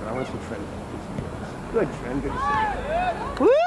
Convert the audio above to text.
I want to see Trent. Good, Trent. Good to see you. Woo!